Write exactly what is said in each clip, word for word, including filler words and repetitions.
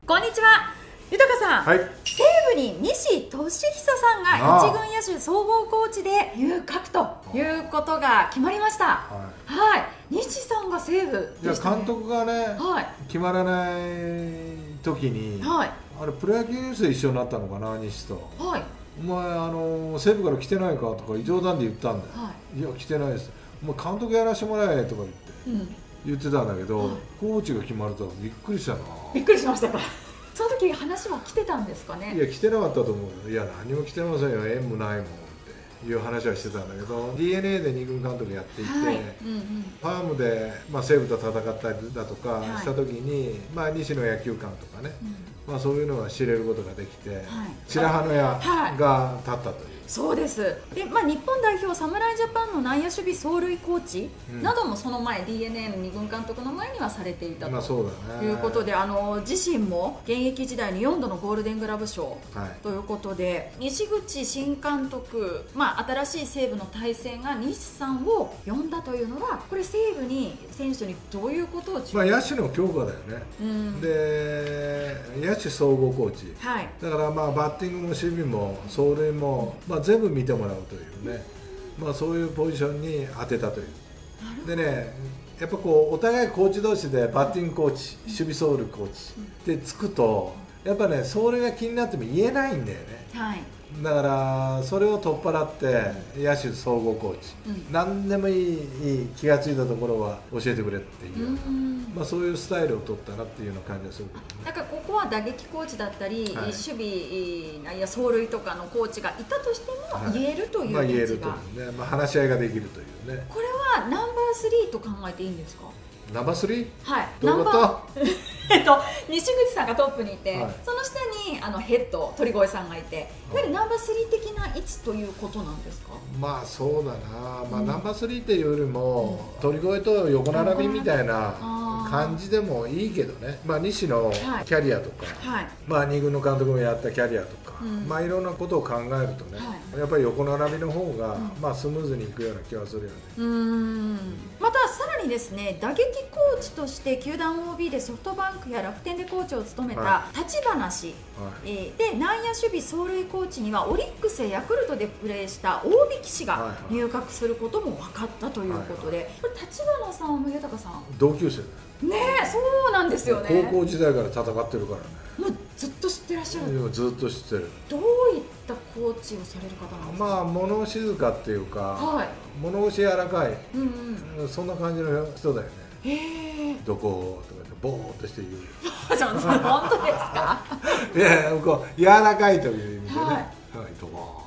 こんにちは、豊さん、はい、西武に西俊久さんが一軍野手総合コーチで入閣ということが決まりました。はい、はい、西さんが西武でしたね。 監督がね、はい、決まらない時に、はい、あれプロ野球ニュースで一緒になったのかな、西と。はい、お前あの西武から来てないかとか冗談で言ったんだよ。はい、いや来てないです。もう監督やらせてもらえとか言って、うん、言ってたんだけど、はい、コーチが決まるとびっくりしたな。 びっくりしましたか。その時話は来てたんですかね。 いや来てなかったと思うよ。いや何も来てませんよ、縁もないもんっていう話はしてたんだけど、 ディーエヌエー でに軍監督やっていて、はい、うんうん、ファームで、まあ、西武と戦ったりだとかした時に、はい、まあ、西の野球観とかね、うん、まあ、そういうのは知れることができて、はい、白羽の矢が立ったという、はい、 そうです。で、まあ、日本代表侍ジャパンの内野守備走塁コーチなどもその前、うん、ディーエヌエー のに軍監督の前にはされていたと、まあそうだね、いうことで、あの自身も現役時代によんどのゴールデングラブ賞、はい、ということで、西口新監督、まあ、新しい西武の体制が西さんを呼んだというのは、これ西武に選手にどういうことを注意、 まあ、野手の強化だよね、うん、で野手総合コーチ、はい、だからまあバッティングも守備も走塁も、まあ、全部見てもらうというね、まあ、そういうポジションに当てたという。でね、やっぱこうお互いコーチ同士でバッティングコーチ、守備走塁コーチでつくと、やっぱねそれが気になっても言えないんだよね。はい、だからそれを取っ払って野手総合コーチ、うん、何でもいい気が付いたところは教えてくれっていう、うまあそういうスタイルを取ったなっていうような感じがするけどね。 なんかここは打撃コーチだったり、はい、守備いや走塁とかのコーチがいたとしても言えるという、はい、まあ、言えるというね、まあ、話し合いができるというね。 これはナンバースリーと考えていいんですか？ ナンバースリー？ はい。 どういうこと？ えっと西口さんがトップにいて、はい、その下にあのヘッド鳥越さんがいて、いわゆるナンバースリー的な位置ということなんですか？ まあそうだな、まあ、うん、ナンバースリーっていうよりも、うん、鳥越と横並びみたいな感じでもいいけどね、まあ、西のキャリアとか、はい、まあ、に軍の監督もやったキャリアとか、うん、まあいろんなことを考えるとね、はい、やっぱり横並びの方が、うん、まあスムーズにいくような気がするよね。 うーん、またさらにですね、打撃コーチとして球団 オービー でソフトバンクや楽天でコーチを務めた立花氏、はい、えー、で内野守備走塁コーチにはオリックスやヤクルトでプレーした大引氏が入閣することも分かったということで、はいはい、これ立花さんも豊さん同級生ねえ、そうなんですよね。 高校時代から戦ってるからね。 もうずっと知ってらっしゃる。 ずっと知ってる。 どういったコーチをされる方なんですか？ まあ物静かっていうか、はい、物腰柔らかい、うんうん、そんな感じの人だよね。へえ。どことかボーっとして言う。 ちょっと本当ですか？ いやいや、こう柔らかいという意味でね。はい。ドボーって。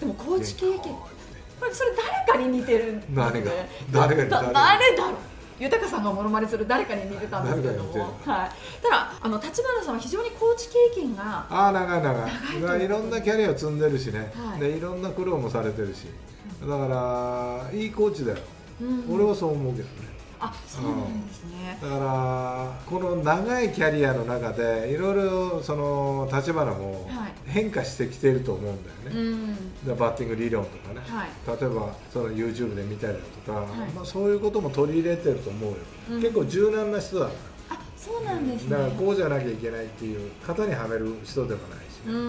でもコーチ経験。これそれ誰かに似てるんですね。 誰が誰が似てる？ 誰だろう。豊さんがモノマネする誰かに似てたんですけども、はい、ただあの立花さんは非常にコーチ経験がああ長い長い長い、いろんなキャリアを積んでるしね、はい、でいろんな苦労もされてるし、だからいいコーチだよ、うん、俺はそう思うけどね。 あ、そうなんですね。 だからこの長いキャリアの中でいろいろその立花も変化してきていると思うんだよね、はい、バッティング理論とかね、はい、例えばその ユーチューブ で見たりだとか、はい、まあ、そういうことも取り入れてると思うよ、うん、結構柔軟な人だから。 あ、そうなんですね。 だからこうじゃなきゃいけないっていう型にはめる人でもないし、ね、うん、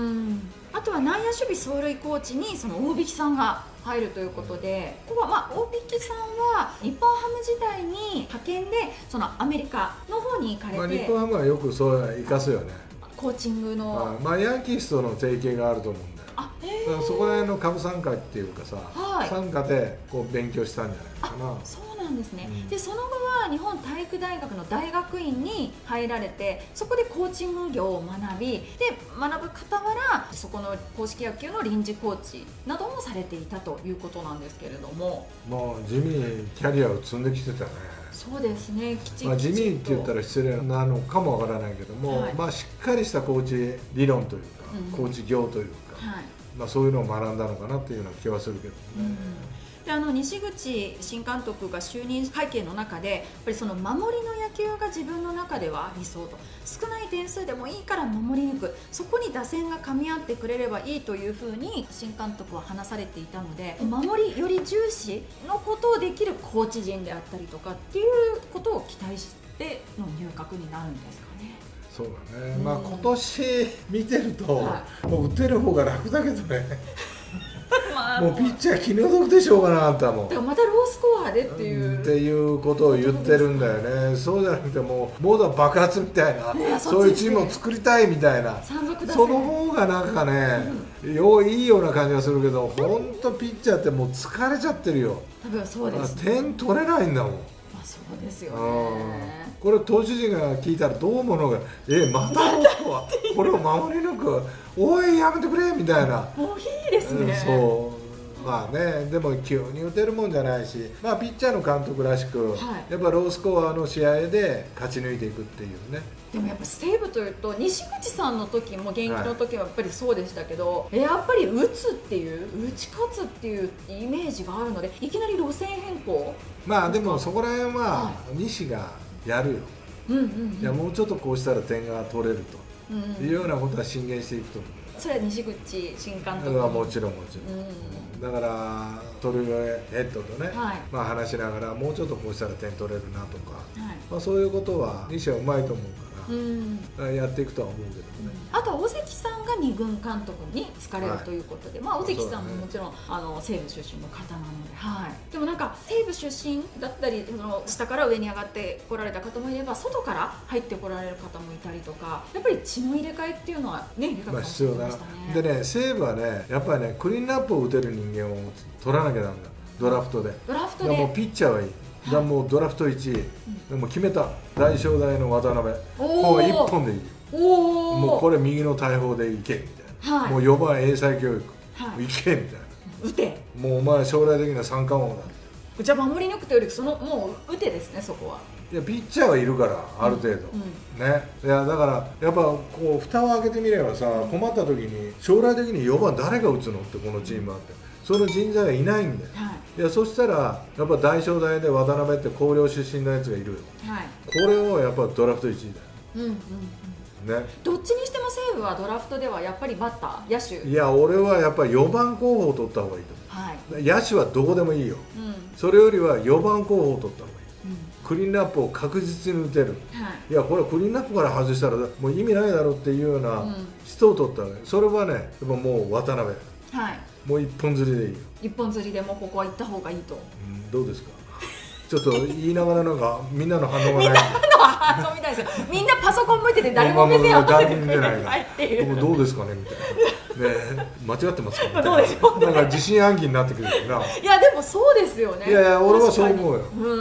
あとは内野守備走塁コーチにその大引さんが入るということで、ここはまあ大引さんは日本ハム時代に派遣でそのアメリカの方に行かれて、まあ、 日本ハムはよくそう生かすよね、 コーチングの、 まあ、ヤンキースとの提携があると思うんだよ。あ、へー、だからそこら辺の株参加っていうかさ、はい、参加でこう勉強したんじゃないかな。 そうなんですね、うん、でその後は日本体育大学の大学院に入られて、そこでコーチング業を学び、で学ぶ傍らそこの硬式野球の臨時コーチなどもされていたということなんですけれども、 まあ地味にキャリアを積んできてたね。 そうですね、きちんと、 まあ、地味って言ったら失礼なのかもわからないけども、はい、まあしっかりしたコーチ理論というか、うん、コーチ業というか、はい、まあそういうのを学んだのかなっていうような気はするけどね、うん、 であの西口新監督が就任会見の中で、やっぱりその守りの野球が自分の中では理想と、少ない点数でもいいから守り抜く、そこに打線が噛み合ってくれればいいというふうに新監督は話されていたので、守りより重視のことをできるコーチ陣であったりとかっていうことを期待しての入閣になるんですかね。 そうだね、まあ今年見てると、はい、もう打てる方が楽だけどねまあ、もうピッチャー気の毒でしょうがなかったもん。 だからまたロースコアでっていう、 っていうことを言ってるんだよね。そうじゃなくてもうもう爆発みたいな、ね、そういうチームを作りたいみたいな、その方がなんかね、うん、よいいような感じがするけど、本当ピッチャーってもう疲れちゃってるよ。 多分そうです、ね、 点取れないんだもん。 そうですよね。 これ投手陣が聞いたらどう思うのか、えまたロスコアこれを守り抜く、おいやめてくれみたいな。 もういいですね、 うん、そうまあね、でも急に打てるもんじゃないし、まあ、ピッチャーの監督らしく、はい、やっぱロースコアの試合で勝ち抜いていくっていうね。 でもやっぱ西武というと西口さんの時も現役の時はやっぱりそうでしたけど、はい、やっぱり打つっていう打ち勝つっていうイメージがあるので、いきなり路線変更、 まあでもそこら辺は西がやるよ、うんうんうん、いやもうちょっとこうしたら点が取れるというようなことは進言していくと思う。 それは西口新監督はもちろんもちろん、うん、だからトルヘッドとね、はい、まあ話しながらもうちょっとこうしたら点取れるなとか、はい、まあそういうことは西はうまいと思うから、うん、やっていくとは思うけどね、 うん、あとは尾関さんがに軍監督に就かれるということで、はい、まあ尾関さんももちろん、ね、あの西武出身の方なので、はい、でもなんか西武出身だったり、その下から上に上がってこられた方もいれば、外から入ってこられる方もいたりとか、やっぱり血の入れ替えっていうのはね、 まあ必要だ。でね、西武はね、やっぱりね、クリーンナップを打てる人間を取らなきゃダメだ、ドラフトで。 ドラフトでもうピッチャーはいい、だからもうドラフトいちい、うん、もう決めた、大正大の渡辺、もういっぽんでいい、おもうこれ右の大砲でいけみたいな、はい、もうよばん英才教育、はい、いけみたいな、 打て、 もうお前将来的には三冠王だ。 じゃあ守り抜くというよりそのもう打てですね、そこは。 いやピッチャーはいるからある程度、うんうん、ね、いやだからやっぱこう蓋を開けてみればさ、困った時に将来的によばん誰が打つのってこのチームあって、その人材がいないんだよ、はい、いやそしたらやっぱ大正大で渡辺って広陵出身のやつがいるよ、はい、これをやっぱドラフトいちいだよ、うんうんうんね、 どっちにしても西武はドラフトではやっぱりバッター、野手、 いや俺はやっぱりよばん候補を取った方がいいと思う、はい、野手はどこでもいいよ、うん、それよりはよばん候補を取った方がいい、うん、クリーンナップを確実に打てる、はい、いやこれクリーンナップから外したらもう意味ないだろうっていうような人を取ったら、ね、それはねやっぱもう渡辺、はい、もう一本釣りでいいよ、 一本釣りでもここは行った方がいいと、 うん、どうですかちょっと言いながらなんかみんなの反応がない。 みんなの反応みたいですよ。みんなパソコン向いてて誰も目線合わせてくれないっていう。 どうですかねみたいな。ね間違ってますか。どうでしょう。なんか自信暗疑になってくるよな。 いやでもそうですよね。 いやいや俺はそう思うよ。 うん。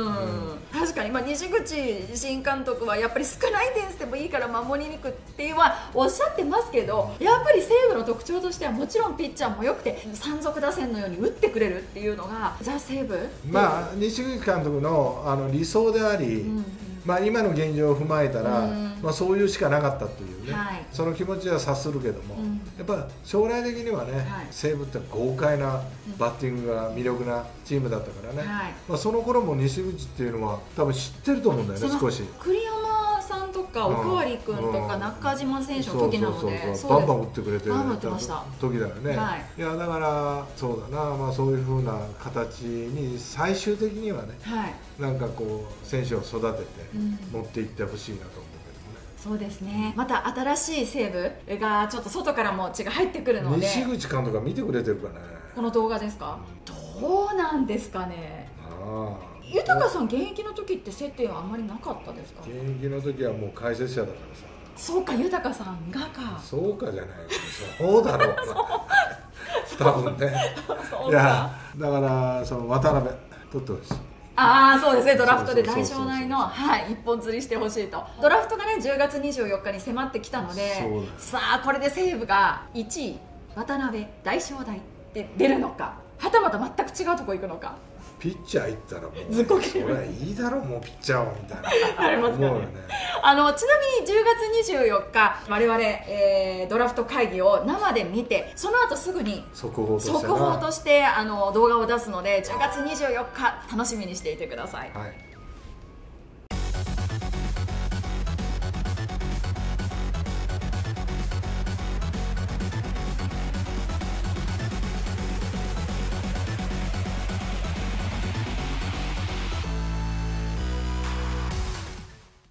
確かに、まあ、西口新監督はやっぱり少ない点数でもいいから守りに行くっていうのはおっしゃってますけど、やっぱり西武の特徴としてはもちろんピッチャーも良くて山賊打線のように打ってくれるっていうのがザ・西武、 まあ西口監督の、あの理想であり、うん、まあ、今の現状を踏まえたら、うん、まあ、そういうしかなかったっていうね、はい、その気持ちは察するけども、うん、やっぱ将来的にはね、はい、西武って豪快なバッティングが魅力なチームだったからね、はい、まあ、その頃も西口っていうのは多分知ってると思うんだよね、少し。 栗山さんとかおかわり君とか中島選手の時なので、 バンバン打ってくれてる時だよね、はい、いやだからそうだな、まあ、そういうふうな形に最終的にはね、はい、なんかこう選手を育てて持っていってほしいなと思う。 そうですね、また新しい西武がちょっと外からも血が入ってくるので、 西口監督が見てくれてるかね、 この動画ですか、うん、どうなんですかね。あ豊さん現役の時って接点はあんまりなかったですか。 現役の時はもう解説者だからさ。 そうか、豊さんがか。 そうかじゃない、そうだろう多分ね。いやだからその渡辺取ってほしい。 ああそうですね、ドラフトで大将内のはい一本釣りしてほしいと。ドラフトがねじゅうがつにじゅうよっかに迫ってきたので、さあこれで西武がいちい渡辺大将大って出るのか、はたまた全く違うとこ行くのか。 ピッチャー行ったらもう、ね、それはいいだろうもうピッチャーはみたいなありますからね。あのちなみにじゅうがつにじゅうよっか我々、えー、ドラフト会議を生で見て、その後すぐに速報として速報としてあの動画を出すのでじゅうがつにじゅうよっか楽しみにしていてください。はい。